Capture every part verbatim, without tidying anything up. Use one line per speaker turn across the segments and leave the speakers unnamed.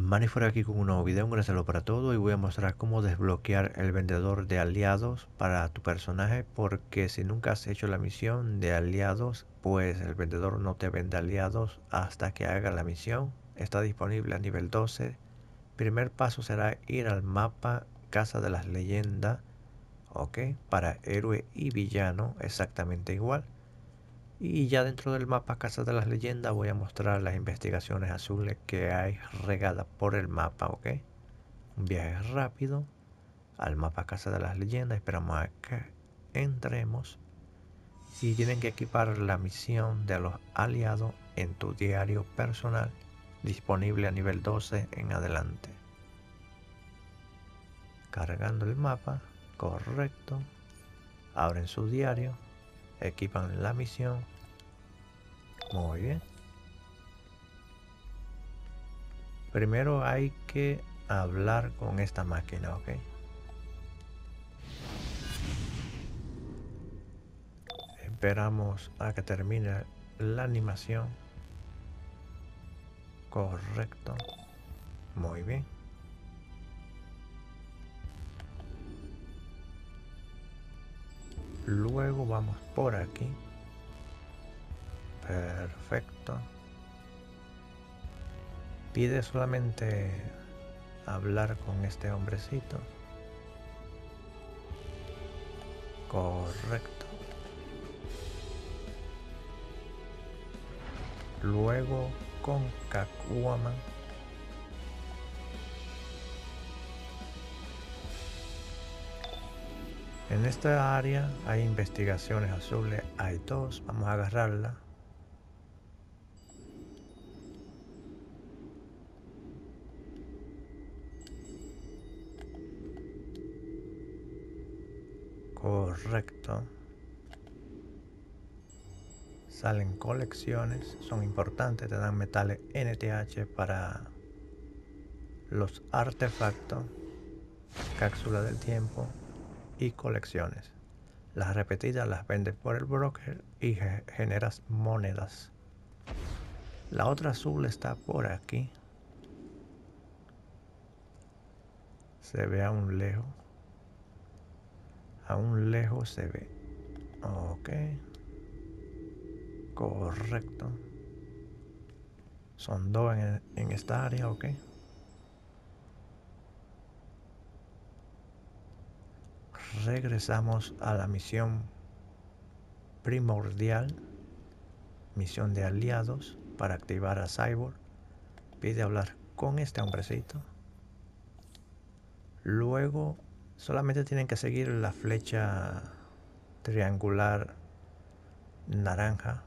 Manny fuera aquí con un nuevo video, un gran saludo para todos y voy a mostrar cómo desbloquear el vendedor de aliados para tu personaje, porque si nunca has hecho la misión de aliados, pues el vendedor no te vende aliados hasta que haga la misión. Está disponible a nivel doce. Primer paso será ir al mapa Casa de las Leyendas, ok, para héroe y villano exactamente igual. Y ya dentro del mapa Casa de las Leyendas voy a mostrar las investigaciones azules que hay regadas por el mapa, ¿ok? Un viaje rápido al mapa Casa de las Leyendas. Esperamos a que entremos. Y tienen que equipar la misión de los aliados en tu diario personal, disponible a nivel doce en adelante. Cargando el mapa, correcto. Abren su diario, equipan la misión. Muy bien. Primero hay que hablar con esta máquina, ¿ok? Esperamos a que termine la animación. Correcto. Muy bien. Luego vamos por aquí. Perfecto. Pide solamente hablar con este hombrecito. Correcto. Luego con Catwoman. En esta área hay investigaciones azules. Hay dos. Vamos a agarrarla. Correcto. Salen colecciones, son importantes, te dan metales N T H para los artefactos, cápsula del tiempo y colecciones. Las repetidas las vendes por el broker y generas monedas. La otra azul está por aquí. Se ve aún lejos. Aún lejos se ve. Ok. Correcto. Son dos en, en esta área, ok. Regresamos a la misión primordial. Misión de aliados para activar a Cyborg. Pide hablar con este hombrecito. Luego solamente tienen que seguir la flecha triangular naranja.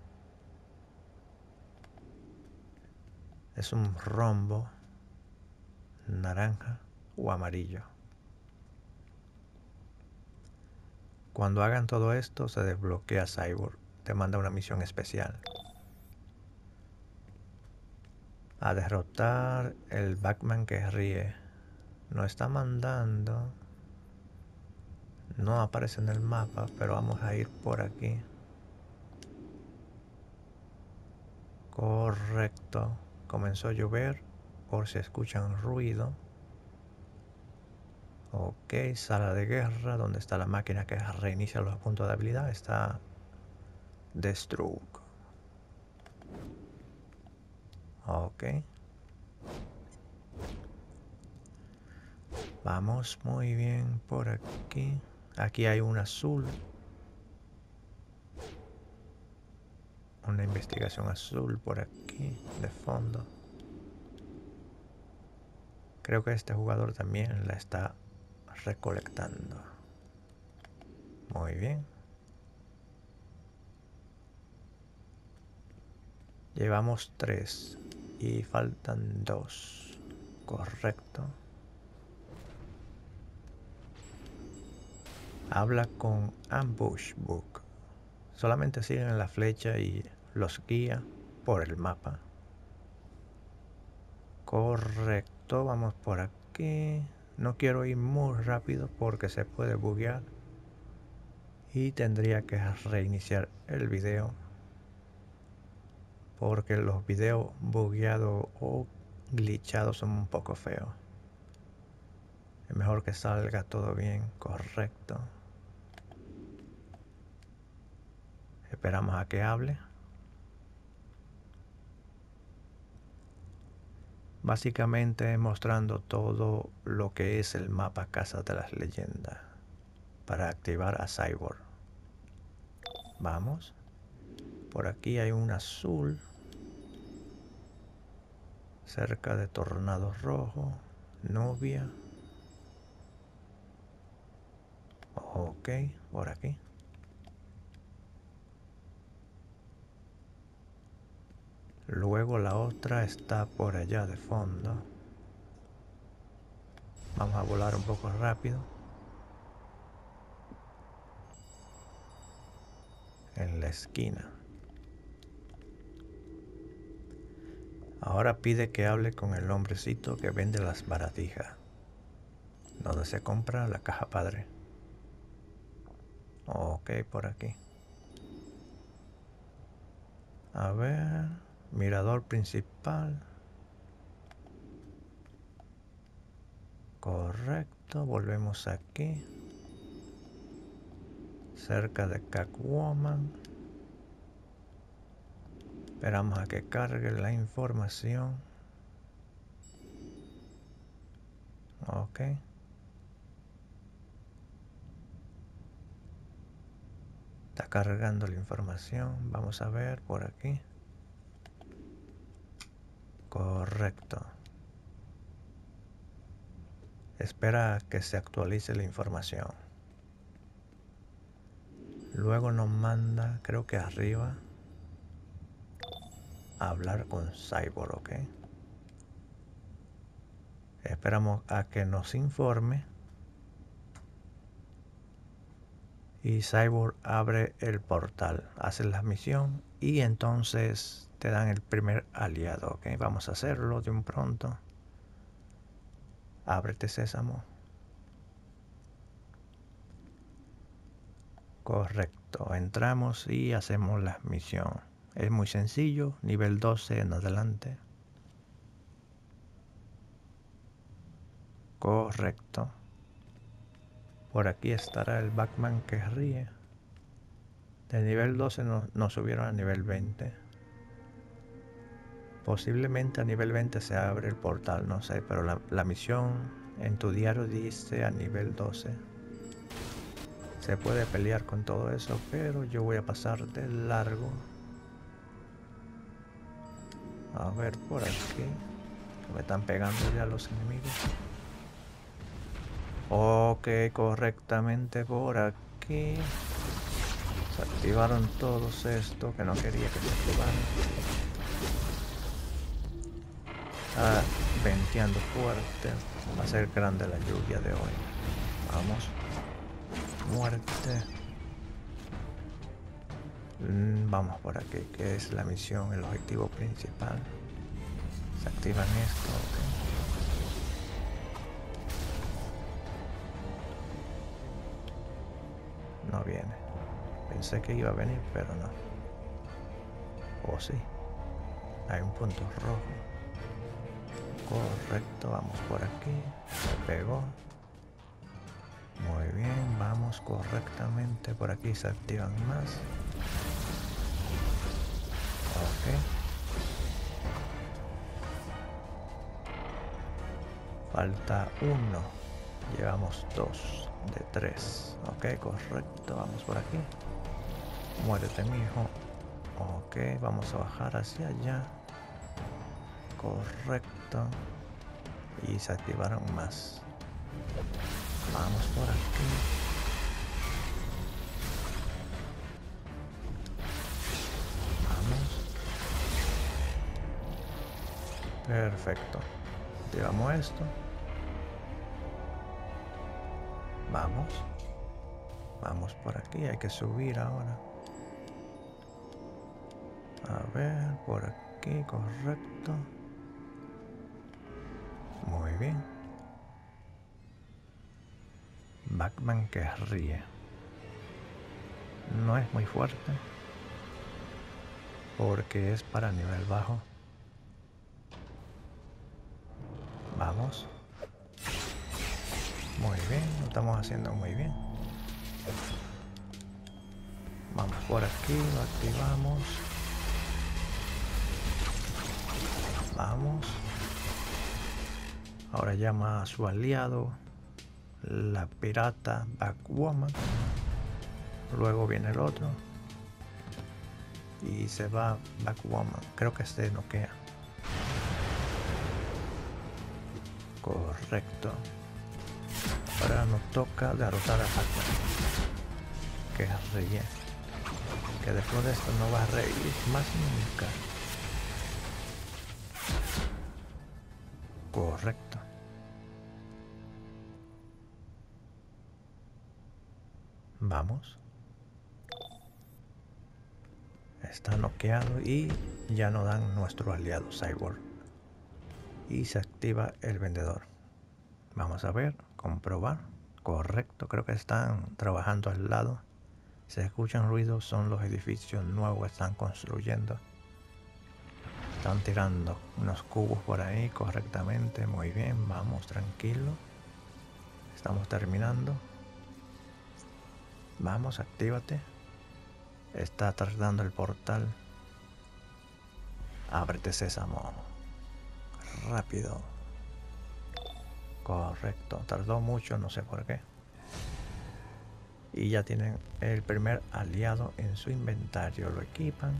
Es un rombo naranja o amarillo. Cuando hagan todo esto se desbloquea Cyborg. Te manda una misión especial. A derrotar el Batman que ríe. Nos está mandando. No aparece en el mapa, pero vamos a ir por aquí. Correcto. Comenzó a llover por si escuchan ruido. Ok, sala de guerra, donde está la máquina que reinicia los puntos de habilidad. Está Deathstroke. Ok. Vamos muy bien por aquí. Aquí hay un azul. Una investigación azul por aquí, de fondo. Creo que este jugador también la está recolectando. Muy bien. Llevamos tres y faltan dos. Correcto. Habla con Ambush Book. Solamente siguen la flecha y los guía por el mapa. Correcto, vamos por aquí. No quiero ir muy rápido porque se puede buguear. Y tendría que reiniciar el video. Porque los videos bugueados o glitchados son un poco feos. Es mejor que salga todo bien, correcto. Esperamos a que hable. Básicamente mostrando todo lo que es el mapa Casa de las Leyendas para activar a Cyborg. Vamos. Por aquí hay un azul cerca de Tornado Rojo, Nubia. Ok, por aquí. Luego la otra está por allá de fondo. Vamos a volar un poco rápido. En la esquina. Ahora pide que hable con el hombrecito que vende las baratijas. Donde se compra la caja padre. Ok, por aquí. A ver, mirador principal. Correcto, volvemos aquí. Cerca de Catwoman. Esperamos a que cargue la información. Ok. Está cargando la información. Vamos a ver por aquí. Correcto. Espera a que se actualice la información. Luego nos manda, creo que arriba, a hablar con Cyborg, ¿ok? Esperamos a que nos informe. Y Cyborg abre el portal, hace la misión y entonces te dan el primer aliado, ¿ok? Vamos a hacerlo de un pronto. Ábrete, sésamo. Correcto, entramos y hacemos la misión. Es muy sencillo, nivel doce en adelante. Correcto. Por aquí estará el Batman que ríe. De nivel doce nos, nos subieron a nivel veinte. Posiblemente a nivel veinte se abre el portal, no sé, pero la, la misión en tu diario dice a nivel doce. Se puede pelear con todo eso, pero yo voy a pasar de largo. A ver por aquí. Me están pegando ya los enemigos. Ok, correctamente por aquí. Se activaron todos estos que no quería que se activaran. Está venteando fuerte. Va a ser grande la lluvia de hoy. Vamos. Muerte. Mm, vamos por aquí, que es la misión, el objetivo principal. Se activan esto, ok. No viene. Pensé que iba a venir, pero no. Oh, sí. Hay un punto rojo. Correcto, vamos por aquí. Se pegó. Muy bien, vamos correctamente. Por aquí se activan más. Ok. Falta uno. Llevamos dos de tres. Ok, correcto. Vamos por aquí. Muérete, mijo. Ok, vamos a bajar hacia allá. Correcto. Y se activaron más. Vamos por aquí. Vamos. Perfecto. Llevamos esto. Vamos. Vamos por aquí. Hay que subir ahora. A ver, por aquí, correcto. Muy bien. Batman que ríe. No es muy fuerte. Porque es para nivel bajo. Vamos. Muy bien, lo estamos haciendo muy bien. Vamos por aquí, lo activamos. Vamos. Ahora llama a su aliado, la pirata Batwoman. Luego viene el otro. Y se va Batwoman. Creo que se noquea. Correcto. Ahora nos toca derrotar a Batman. Que ríe. Que después de esto no va a reír más nunca. Correcto. Vamos. Está noqueado y ya no dan nuestro aliado Cyborg. Y se activa el vendedor. Vamos a ver, comprobar. Correcto, creo que están trabajando al lado. Se escuchan ruidos, son los edificios nuevos que están construyendo. Están tirando unos cubos por ahí correctamente. Muy bien, vamos, tranquilo. Estamos terminando. Vamos, actívate. Está tardando el portal. Ábrete, sésamo. Rápido. Correcto, tardó mucho, no sé por qué. Y ya tienen el primer aliado en su inventario. Lo equipan.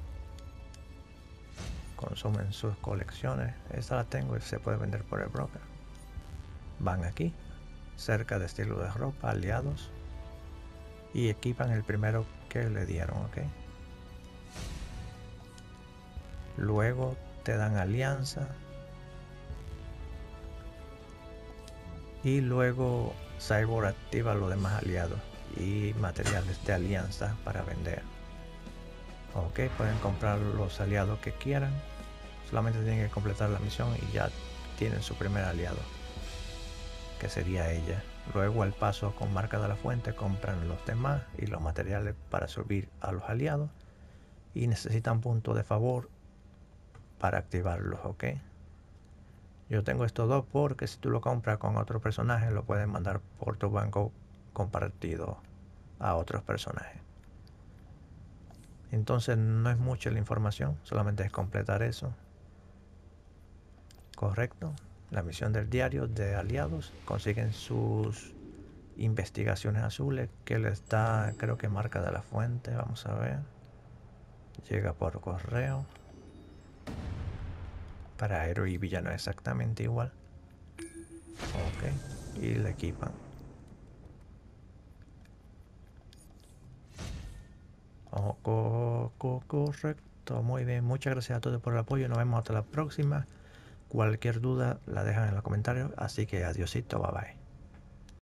Consumen sus colecciones. Esta la tengo y se puede vender por el broker. Van aquí, cerca de estilo de ropa, aliados. Y equipan el primero que le dieron, ok. Luego te dan alianza. Y luego Cyborg activa los demás aliados y materiales de alianza para vender. Ok, pueden comprar los aliados que quieran. Solamente tienen que completar la misión y ya tienen su primer aliado, que sería ella. Luego al paso con marca de la fuente compran los demás y los materiales para subir a los aliados. Y necesitan puntos de favor para activarlos, ok. Yo tengo estos dos porque si tú lo compras con otro personaje lo puedes mandar por tu banco compartido a otros personajes. Entonces no es mucha la información, solamente es completar eso. Correcto. La misión del diario de aliados. Consiguen sus investigaciones azules que les da, creo que marca de la fuente. Vamos a ver. Llega por correo. Para héroe y villano exactamente igual. Ok. Y le equipan. Oh, co co correcto. Muy bien. Muchas gracias a todos por el apoyo. Nos vemos hasta la próxima. Cualquier duda la dejan en los comentarios. Así que adiosito. Bye bye.